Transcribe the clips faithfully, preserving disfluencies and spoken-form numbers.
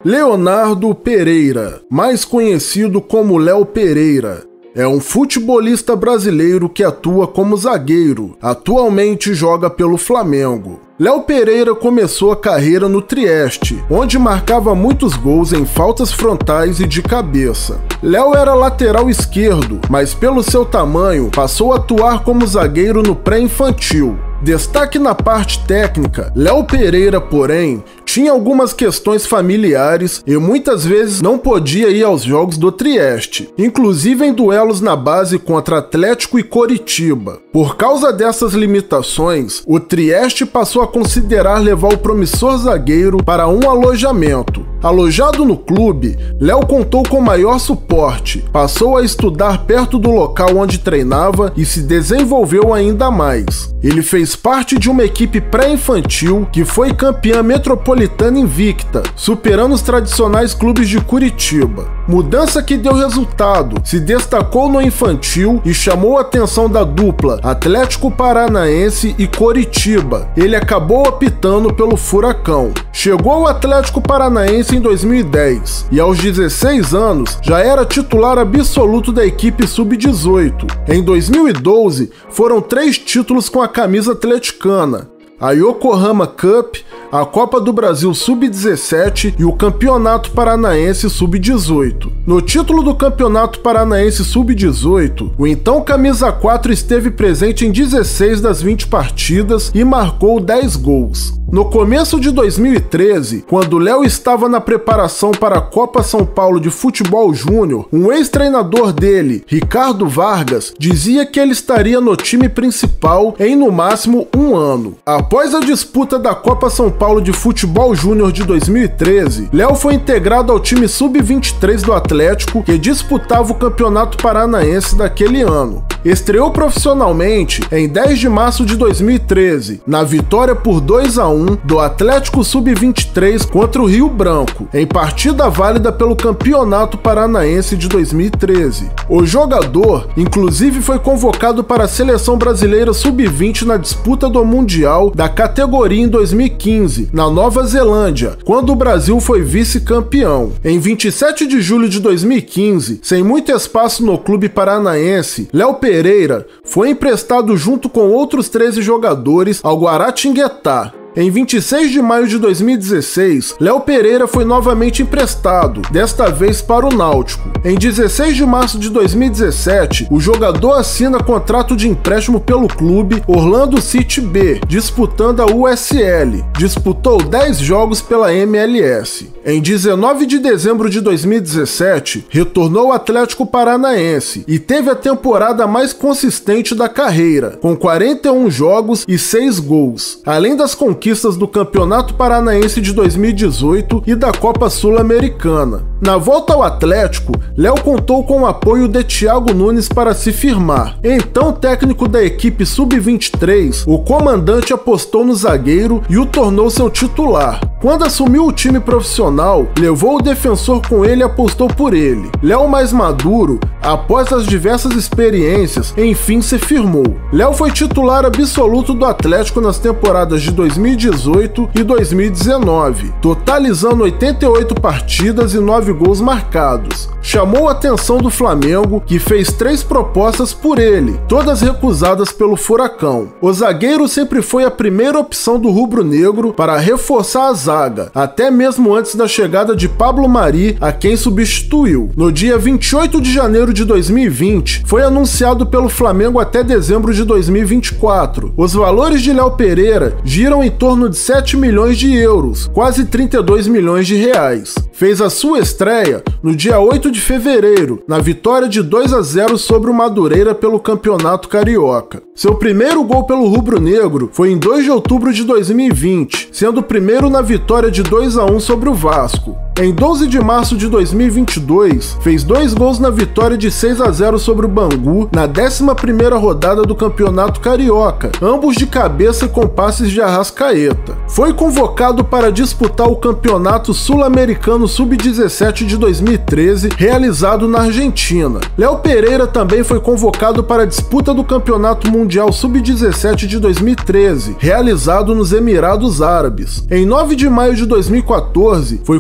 Leonardo Pereira, mais conhecido como Léo Pereira, é um futebolista brasileiro que atua como zagueiro. Atualmente joga pelo Flamengo. Léo Pereira começou a carreira no Trieste, onde marcava muitos gols em faltas frontais e de cabeça. Léo era lateral esquerdo, mas pelo seu tamanho passou a atuar como zagueiro no pré-infantil. Destaque na parte técnica, Léo Pereira, porém, tinha algumas questões familiares e muitas vezes não podia ir aos jogos do Trieste, inclusive em duelos na base contra Atlético e Coritiba. Por causa dessas limitações, o Trieste passou a considerar levar o promissor zagueiro para um alojamento. Alojado no clube, Léo contou com maior suporte, passou a estudar perto do local onde treinava e se desenvolveu ainda mais. Ele fez parte de uma equipe pré-infantil que foi campeã metropolitana invicta, superando os tradicionais clubes de Curitiba. Mudança que deu resultado, se destacou no infantil e chamou a atenção da dupla Atlético Paranaense e Coritiba. Ele acabou optando pelo Furacão. Chegou ao Atlético Paranaense em dois mil e dez e aos dezesseis anos já era titular absoluto da equipe sub dezoito. Em dois mil e doze foram três títulos com a camisa atleticana: a Yokohama Cup, a Copa do Brasil sub dezessete e o Campeonato Paranaense sub dezoito. No título do Campeonato Paranaense sub dezoito, o então camisa quatro esteve presente em dezesseis das vinte partidas e marcou dez gols. No começo de dois mil e treze, quando Léo estava na preparação para a Copa São Paulo de Futebol Júnior, um ex-treinador dele, Ricardo Vargas, dizia que ele estaria no time principal em no máximo um ano. Após a disputa da Copa São Paulo de Futebol Júnior de dois mil e treze, Léo foi integrado ao time sub vinte e três do Atlético, que disputava o Campeonato Paranaense daquele ano. Estreou profissionalmente em dez de março de dois mil e treze, na vitória por dois a um do Atlético sub vinte e três contra o Rio Branco, em partida válida pelo Campeonato Paranaense de dois mil e treze. O jogador, inclusive, foi convocado para a Seleção Brasileira sub vinte na disputa do Mundial da categoria em dois mil e quinze, na Nova Zelândia, quando o Brasil foi vice-campeão. Em vinte e sete de julho de dois mil e quinze, sem muito espaço no clube paranaense, Léo Pereira foi emprestado junto com outros treze jogadores ao Guaratinguetá. Em vinte e seis de maio de dois mil e dezesseis, Léo Pereira foi novamente emprestado, desta vez para o Náutico. Em dezesseis de março de dois mil e dezessete, o jogador assina contrato de empréstimo pelo clube Orlando City B, disputando a U S L. Disputou dez jogos pela M L S. Em dezenove de dezembro de dois mil e dezessete, retornou ao Atlético Paranaense e teve a temporada mais consistente da carreira, com quarenta e um jogos e seis gols, além das conquistas conquistas do Campeonato Paranaense de dois mil e dezoito e da Copa Sul-Americana. Na volta ao Atlético, Léo contou com o apoio de Thiago Nunes para se firmar. Então, técnico da equipe sub vinte e três, o comandante apostou no zagueiro e o tornou seu titular. Quando assumiu o time profissional, levou o defensor com ele e apostou por ele. Léo, mais maduro, após as diversas experiências, enfim se firmou. Léo foi titular absoluto do Atlético nas temporadas de dois mil e dezoito e dois mil e dezenove, totalizando oitenta e oito partidas e nove gols marcados. Chamou a atenção do Flamengo, que fez três propostas por ele, todas recusadas pelo Furacão. O zagueiro sempre foi a primeira opção do rubro-negro para reforçar a zaga, até mesmo antes da chegada de Pablo Mari, a quem substituiu. No dia vinte e oito de janeiro de dois mil e vinte, foi anunciado pelo Flamengo até dezembro de dois mil e vinte e quatro. Os valores de Léo Pereira giram em torno de sete milhões de euros, quase trinta e dois milhões de reais. Fez a sua estreia no dia oito de fevereiro, na vitória de dois a zero sobre o Madureira pelo Campeonato Carioca. Seu primeiro gol pelo rubro-negro foi em dois de outubro de dois mil e vinte, sendo o primeiro na vitória de dois a um sobre o Vasco. Em doze de março de dois mil e vinte e dois, fez dois gols na vitória de seis a zero sobre o Bangu na décima primeira rodada do Campeonato Carioca, ambos de cabeça e com passes de Arrascaeta. Foi convocado para disputar o Campeonato Sul-Americano sub dezessete de dois mil e treze, realizado na Argentina. Léo Pereira também foi convocado para a disputa do Campeonato Mundial sub dezessete de dois mil e treze, realizado nos Emirados Árabes. Em nove de maio de dois mil e quatorze, foi convocado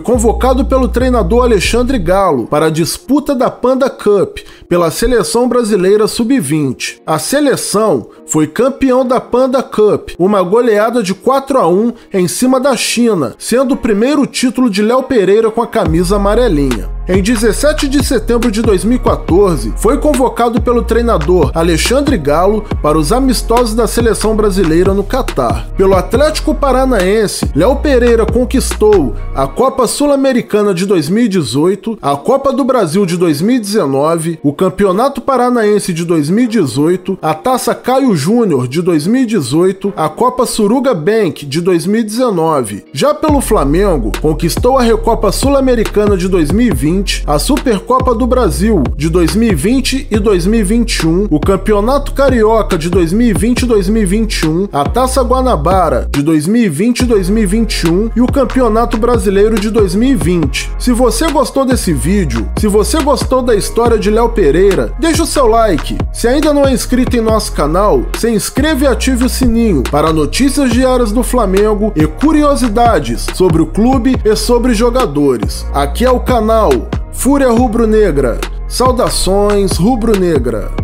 convocado pelo treinador Alexandre Galo para a disputa da Panda Cup pela seleção brasileira sub vinte. A seleção foi campeão da Panda Cup, uma goleada de quatro a um em cima da China, sendo o primeiro título de Léo Pereira com a camisa amarelinha. Em dezessete de setembro de dois mil e quatorze, foi convocado pelo treinador Alexandre Galo para os amistosos da seleção brasileira no Catar. Pelo Atlético Paranaense, Léo Pereira conquistou a Copa Sul-Americana de dois mil e dezoito, a Copa do Brasil de dois mil e dezenove, o Campeonato Paranaense de dois mil e dezoito, a Taça Caio Júnior de dois mil e dezoito, a Copa Suruga Bank de dois mil e dezenove. Já pelo Flamengo, conquistou a Recopa Sul-Americana de dois mil e vinte, a Supercopa do Brasil de dois mil e vinte e dois mil e vinte e um, o Campeonato Carioca de dois mil e vinte e dois mil e vinte e um, a Taça Guanabara de dois mil e vinte e dois mil e vinte e um e o Campeonato Brasileiro de dois mil e vinte. Se você gostou desse vídeo, se você gostou da história de Léo Pereira, deixa o seu like. Se ainda não é inscrito em nosso canal, se inscreva e ative o sininho para notícias diárias do Flamengo e curiosidades sobre o clube e sobre jogadores. Aqui é o canal Fúria Rubro-Negra. Saudações rubro-negra.